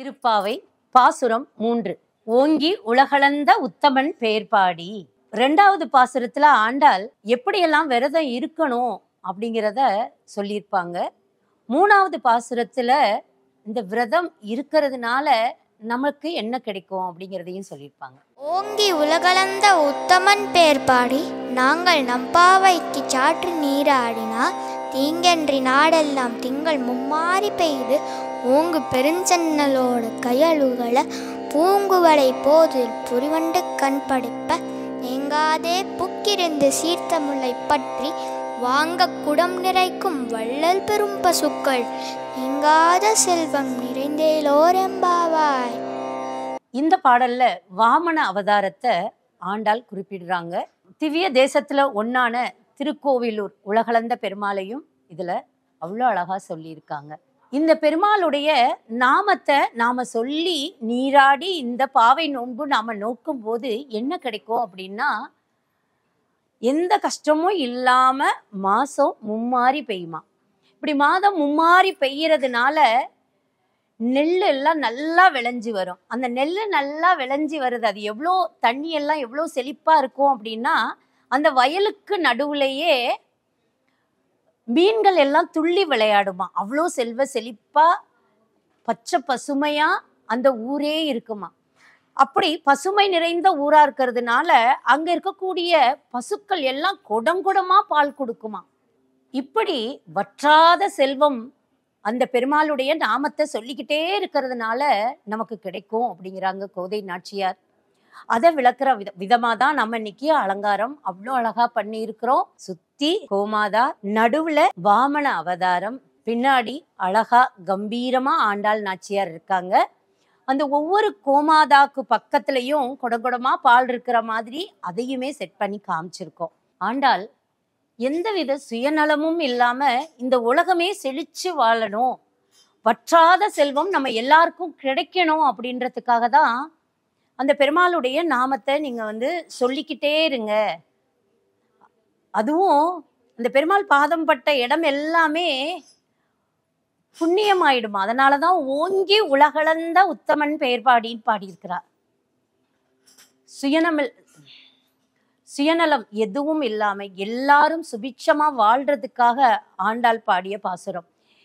திருப்பாவை பாசுரம் 3. ஓங்கி உலகளந்த உத்தமன் பெயர்பாடி. 2வது பாசுரத்துல ஆண்டாள் எப்படியெல்லாம் விரதம் இருக்கணும் அப்படிங்கிறத சொல்லியிருப்பாங்க. 3வது பாசுரத்துல இந்த விரதம் இருக்கிறதுனால நமக்கு என்ன கிடைக்கும் அப்படிங்கிறதையும் சொல்லியிருப்பாங்க. ஓங்கி உலகளந்த உத்தமன் பெயர்பாடி நாங்கள் நம்பாவைக்கு சாற்று நீராடினால் தீங்கன்றி நாடெல்லாம் திங்கள் மும்மாறி பெய்து ஓங்கு பெருஞ்சன்னலோடு கையழுகள பூங்குவளை போதில் புரிவண்டு கண் படைப்ப எங்காதே புக்கிருந்து சீர்த்த முல்லை பற்றி வாங்க குடம் நிறைக்கும் வள்ளல் பெரும் பசுக்கள் நீங்காத செல்வம் நிறைந்தேலோரெம்பாவாய். இந்த பாடல்ல வாமன அவதாரத்தை ஆண்டாள் குறிப்பிடுறாங்க. திவ்ய தேசத்துல ஒன்னான திருக்கோவிலூர் உலகளந்த பெருமாளையும் இதுல அவ்வளோ அழகா சொல்லியிருக்காங்க. இந்த பெருமாளுடைய நாமத்தை நாம சொல்லி நீராடி இந்த பாவை நோன்பு நாம நோக்கும் போது என்ன கிடைக்கும் அப்படின்னா, எந்த கஷ்டமும் இல்லாம மாசம் மும்மாறி பெய்யுமா. இப்படி மாதம் மும்மாறி பெய்யறதுனால நெல் எல்லாம் நல்லா விளைஞ்சி வரும். அந்த நெல் நல்லா விளைஞ்சி வருது, அது எவ்வளோ தண்ணி எல்லாம் எவ்வளோ செழிப்பா இருக்கும் அப்படின்னா, அந்த வயலுக்கு நடுவுலையே மீன்கள் எல்லாம் துள்ளி விளையாடுமா. அவ்வளோ செல்வ செழிப்பா பச்சை பசுமையா அந்த ஊரே இருக்குமா. அப்படி பசுமை நிறைந்த ஊரா இருக்கிறதுனால அங்க இருக்கக்கூடிய பசுக்கள் எல்லாம் குடங்குடமா பால் கொடுக்குமா. இப்படி வற்றாத செல்வம் அந்த பெருமாளுடைய நாமத்தை சொல்லிக்கிட்டே இருக்கிறதுனால நமக்கு கிடைக்கும் அப்படிங்கிறாங்க கோதை நாச்சியார். அதை விளக்குற விதமா தான் நம்ம இன்னைக்கு அலங்காரம் அவ்வளோ அழகா பண்ணி இருக்கிறோம். சுத்தி கோமாதா, நடுவுல வாமன அவதாரம், பின்னாடி அழகா கம்பீரமா ஆண்டாள் நாச்சியார் இருக்காங்க. அந்த ஒவ்வொரு கோமாதாக்கு பக்கத்துலயும் குடகுடமா பால் இருக்கிற மாதிரி அதையுமே செட் பண்ணி காமிச்சிருக்கோம். ஆண்டாள் எந்தவித சுயநலமும் இல்லாம இந்த உலகமே செழிச்சு வாழணும், வற்றாத செல்வம் நம்ம எல்லாருக்கும் கிடைக்கணும் அப்படின்றதுக்காக தான் அந்த பெருமாளுடைய நாமத்தை நீங்க சொல்லிக்கிட்டே இருங்க. அதுவும் அந்த பெருமாள் பாதம் பட்ட இடம் எல்லாமே புண்ணியமாயிடுமா. அதனாலதான் ஓங்கி உலகளந்த உத்தமன் பெயர்பாடின்னு பாடியிருக்கிறார். சுயநலம் எதுவும் இல்லாம எல்லாரும் சுபிட்சமா வாழ்றதுக்காக ஆண்டாள் பாடிய பாசுரம்.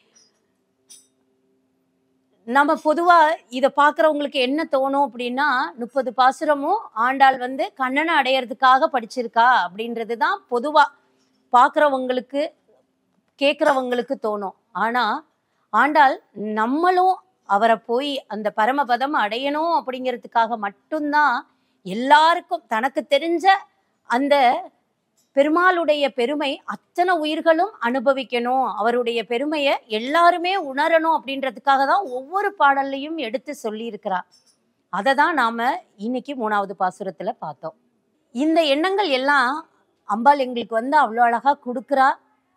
நம்ம பொதுவா இதை பாக்குறவங்களுக்கு என்ன தோணும் அப்படின்னா, 30 பாசுரமும் ஆண்டாள் கண்ணனை அடையறதுக்காக படிச்சிருக்கா அப்படின்றதுதான் பொதுவா பாக்குறவங்களுக்கு கேட்கிறவங்களுக்கு தோணும். ஆனா ஆண்டாள் நம்மளும் அவரை போய் அந்த பரமபதம் அடையணும் அப்படிங்கிறதுக்காக மட்டும்தான் எல்லாருக்கும் தனக்கு தெரிஞ்ச அந்த பெருமாளுடைய பெருமை அத்தனை உயிர்களும் அனுபவிக்கணும், அவருடைய பெருமையை எல்லாருமே உணரணும் அப்படின்றதுக்காக தான் ஒவ்வொரு பாடல்லையும் எடுத்து சொல்லி இருக்கிறா. அதை தான் நாம இன்னைக்கு 3வது பாசுரத்துல பார்த்தோம். இந்த எண்ணங்கள் எல்லாம் அம்பாள் எங்களுக்கு அவ்வளோ அழகா கொடுக்குறா.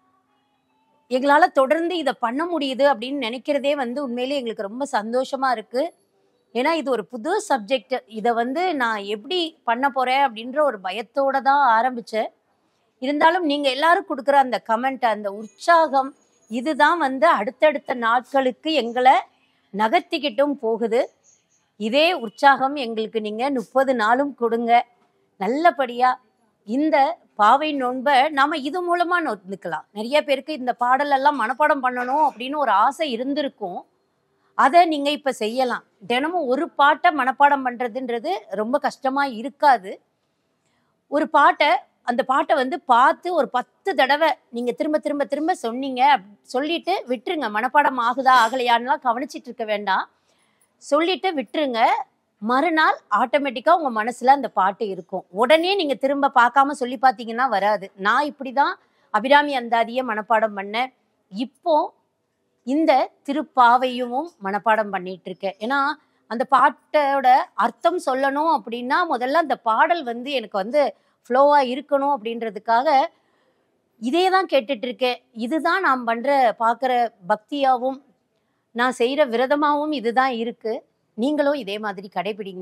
எங்களால தொடர்ந்து இதை பண்ண முடியுது அப்படின்னு நினைக்கிறதே உண்மையிலே எங்களுக்கு ரொம்ப சந்தோஷமா இருக்கு. ஏன்னா இது ஒரு புது சப்ஜெக்ட். இதை நான் எப்படி பண்ண போறேன் அப்படின்ற ஒரு பயத்தோட தான் ஆரம்பிச்சேன். இருந்தாலும் நீங்க எல்லாரும் கொடுக்குற அந்த கமெண்ட், அந்த உற்சாகம், இதுதான் அடுத்தடுத்த நாட்களுக்கு எங்களை நகர்த்திக்கிட்டும் போகுது. இதே உற்சாகம் எங்களுக்கு நீங்க 30 நாளும் கொடுங்க. நல்லபடியா இந்த பாவை நோன்பை நாம இது மூலமா நோந்துக்கலாம். நிறைய பேருக்கு இந்த பாடல் எல்லாம் மனப்பாடம் பண்ணணும் அப்படின்னு ஒரு ஆசை இருந்திருக்கும். அதை நீங்க இப்ப செய்யலாம். தினமும் ஒரு பாட்டை மனப்பாடம் பண்றதுன்றது ரொம்ப கஷ்டமா இருக்காது. ஒரு பாட்டை அந்த பாட்டை பார்த்து ஒரு 10 தடவை நீங்க திரும்ப திரும்ப திரும்ப சொன்னீங்க, சொல்லிட்டு விட்டுருங்க. மனப்பாடம் ஆகுதா ஆகலையான்லாம் கவனிச்சிட்டு இருக்க வேண்டாம், சொல்லிட்டு விட்டுருங்க. மறுநாள் ஆட்டோமேட்டிக்கா உங்க மனசுல அந்த பாட்டு இருக்கும். உடனே நீங்க திரும்ப பார்க்காம சொல்லி பார்த்தீங்கன்னா வராது. நான் இப்படிதான் அபிராமி அந்தாதியை மனப்பாடம் பண்ணேன். இப்போ இந்த திருப்பாவையும் மனப்பாடம் பண்ணிட்டு இருக்கேன். ஏன்னா அந்த பாட்டோட அர்த்தம் சொல்லணும் அப்படின்னா முதல்ல அந்த பாடல் எனக்கு ஃப்ளோவா இருக்கணும் அப்படின்றதுக்காக இதே தான் கேட்டுட்டு இருக்கேன். இதுதான் நான் பார்க்குற பக்தியாவும் நான் செய்கிற விரதமாகவும் இதுதான் இருக்கு. நீங்களும் இதே மாதிரி கடைபிடிங்க.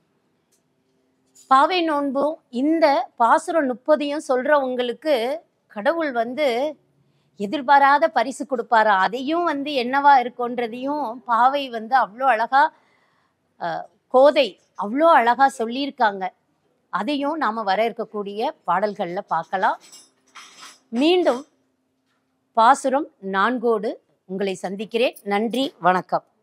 பாவை நோன்பும் இந்த பாசுரம் 30 சொல்றவங்களுக்கு கடவுள் எதிர்பாராத பரிசு கொடுப்பாரா, அதையும் வந்து என்னவா இருக்குன்றதையும் பாவை வந்து அவ்வளோ அழகா கோதை அவ்வளோ அழகா சொல்லியிருக்காங்க. அதையும் நாம வர இருக்கக்கூடிய பாடல்கள்ல பார்க்கலாம். மீண்டும் பாசுரம் 4 உங்களை சந்திக்கிறேன். நன்றி, வணக்கம்.